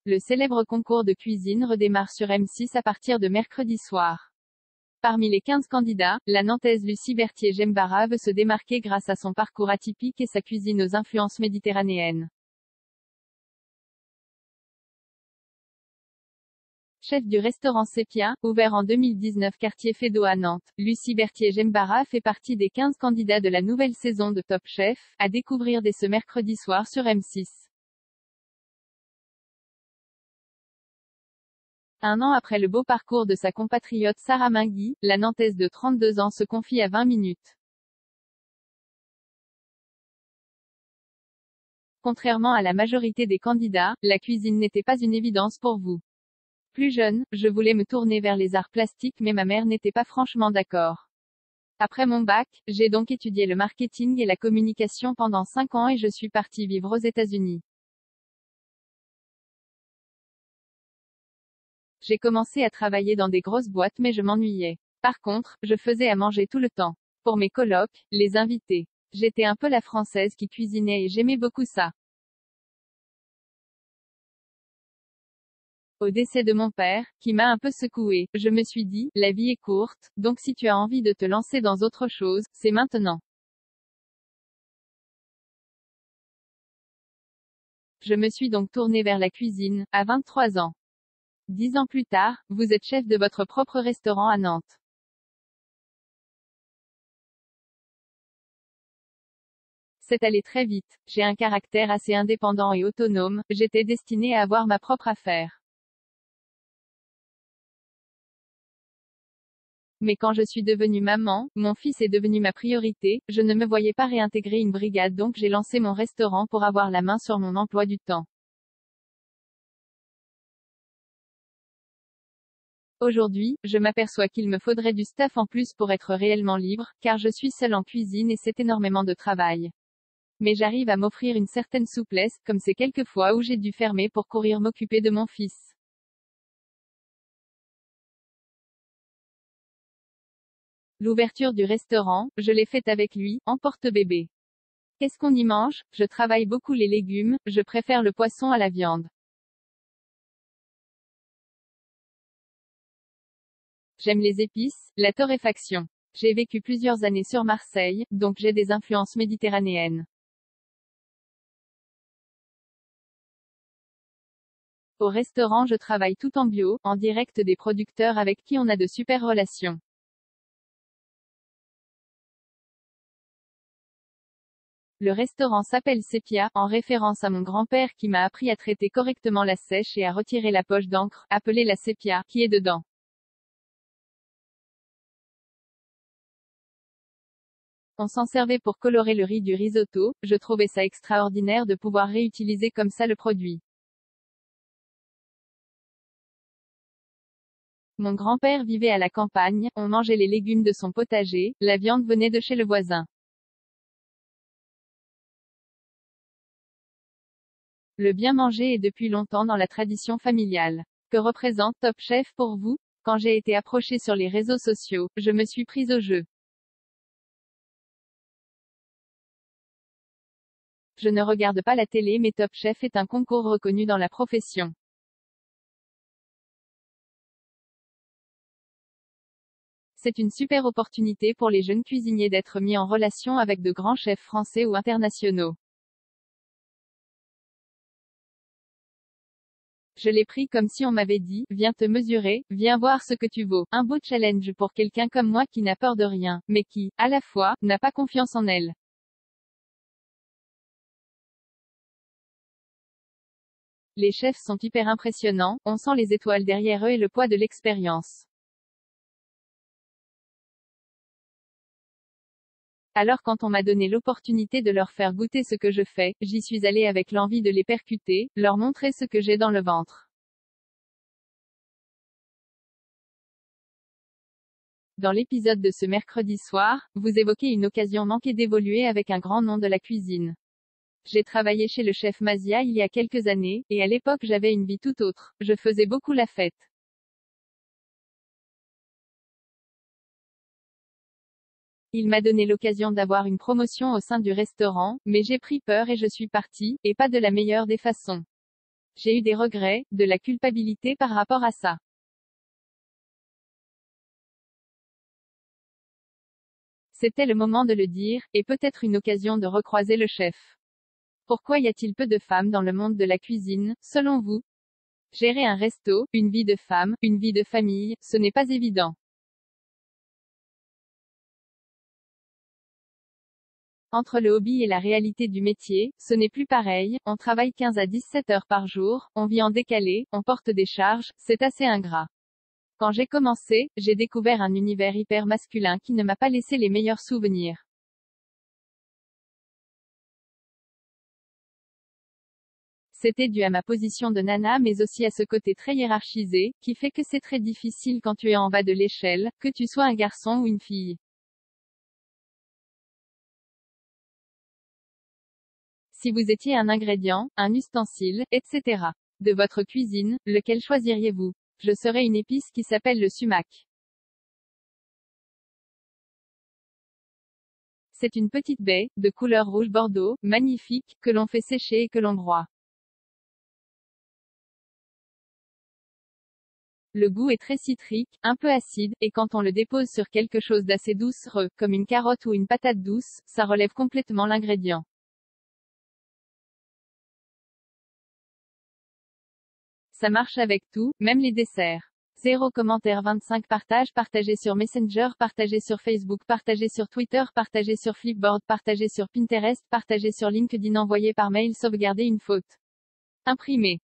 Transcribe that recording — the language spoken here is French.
Le célèbre concours de cuisine redémarre sur M6 à partir de mercredi soir. Parmi les 15 candidats, la Nantaise Lucie Berthier-Gembara veut se démarquer grâce à son parcours atypique et sa cuisine aux influences méditerranéennes. Chef du restaurant Sepia, ouvert en 2019 quartier Feydeau à Nantes, Lucie Berthier-Gembara fait partie des 15 candidats de la nouvelle saison de Top Chef, à découvrir dès ce mercredi soir sur M6. Un an après le beau parcours de sa compatriote Sarah Mingui, la Nantaise de 32 ans se confie à 20 minutes. Contrairement à la majorité des candidats, la cuisine n'était pas une évidence pour vous. Plus jeune, je voulais me tourner vers les arts plastiques mais ma mère n'était pas franchement d'accord. Après mon bac, j'ai donc étudié le marketing et la communication pendant 5 ans et je suis partie vivre aux États-Unis. J'ai commencé à travailler dans des grosses boîtes mais je m'ennuyais. Par contre, je faisais à manger tout le temps. Pour mes colocs, les invités. J'étais un peu la française qui cuisinait et j'aimais beaucoup ça. Au décès de mon père, qui m'a un peu secouée, je me suis dit, la vie est courte, donc si tu as envie de te lancer dans autre chose, c'est maintenant. Je me suis donc tournée vers la cuisine, à 23 ans. 10 ans plus tard, vous êtes chef de votre propre restaurant à Nantes. C'est allé très vite. J'ai un caractère assez indépendant et autonome, j'étais destinée à avoir ma propre affaire. Mais quand je suis devenue maman, mon fils est devenu ma priorité, je ne me voyais pas réintégrer une brigade donc j'ai lancé mon restaurant pour avoir la main sur mon emploi du temps. Aujourd'hui, je m'aperçois qu'il me faudrait du staff en plus pour être réellement libre, car je suis seule en cuisine et c'est énormément de travail. Mais j'arrive à m'offrir une certaine souplesse, comme ces quelques fois où j'ai dû fermer pour courir m'occuper de mon fils. L'ouverture du restaurant, je l'ai faite avec lui, en porte-bébé. Qu'est-ce qu'on y mange? Je travaille beaucoup les légumes, je préfère le poisson à la viande. J'aime les épices, la torréfaction. J'ai vécu plusieurs années sur Marseille, donc j'ai des influences méditerranéennes. Au restaurant je travaille tout en bio, en direct des producteurs avec qui on a de super relations. Le restaurant s'appelle Sepia, en référence à mon grand-père qui m'a appris à traiter correctement la sèche et à retirer la poche d'encre, appelée la sépia, qui est dedans. On s'en servait pour colorer le riz du risotto, je trouvais ça extraordinaire de pouvoir réutiliser comme ça le produit. Mon grand-père vivait à la campagne, on mangeait les légumes de son potager, la viande venait de chez le voisin. Le bien manger est depuis longtemps dans la tradition familiale. Que représente Top Chef pour vous? Quand j'ai été approchée sur les réseaux sociaux, je me suis prise au jeu. Je ne regarde pas la télé mais Top Chef est un concours reconnu dans la profession. C'est une super opportunité pour les jeunes cuisiniers d'être mis en relation avec de grands chefs français ou internationaux. Je l'ai pris comme si on m'avait dit, viens te mesurer, viens voir ce que tu vaux. Un beau challenge pour quelqu'un comme moi qui n'a peur de rien, mais qui, à la fois, n'a pas confiance en elle. Les chefs sont hyper impressionnants, on sent les étoiles derrière eux et le poids de l'expérience. Alors quand on m'a donné l'opportunité de leur faire goûter ce que je fais, j'y suis allée avec l'envie de les percuter, leur montrer ce que j'ai dans le ventre. Dans l'épisode de ce mercredi soir, vous évoquez une occasion manquée d'évoluer avec un grand nom de la cuisine. J'ai travaillé chez le chef Mazia il y a quelques années, et à l'époque j'avais une vie tout autre, je faisais beaucoup la fête. Il m'a donné l'occasion d'avoir une promotion au sein du restaurant, mais j'ai pris peur et je suis partie, et pas de la meilleure des façons. J'ai eu des regrets, de la culpabilité par rapport à ça. C'était le moment de le dire, et peut-être une occasion de recroiser le chef. Pourquoi y a-t-il peu de femmes dans le monde de la cuisine, selon vous? Gérer un resto, une vie de femme, une vie de famille, ce n'est pas évident. Entre le hobby et la réalité du métier, ce n'est plus pareil, on travaille 15 à 17 heures par jour, on vit en décalé, on porte des charges, c'est assez ingrat. Quand j'ai commencé, j'ai découvert un univers hyper masculin qui ne m'a pas laissé les meilleurs souvenirs. C'était dû à ma position de nana mais aussi à ce côté très hiérarchisé, qui fait que c'est très difficile quand tu es en bas de l'échelle, que tu sois un garçon ou une fille. Si vous étiez un ingrédient, un ustensile, etc. de votre cuisine, lequel choisiriez-vous? Je serais une épice qui s'appelle le sumac. C'est une petite baie, de couleur rouge bordeaux, magnifique, que l'on fait sécher et que l'on broie. Le goût est très citrique, un peu acide, et quand on le dépose sur quelque chose d'assez doucereux, comme une carotte ou une patate douce, ça relève complètement l'ingrédient. Ça marche avec tout, même les desserts. 0 commentaire 25 partage partagé sur Messenger, partagé sur Facebook, partagé sur Twitter, partagé sur Flipboard, partagé sur Pinterest, partagé sur LinkedIn, envoyé par mail, sauvegarder une faute. Imprimé.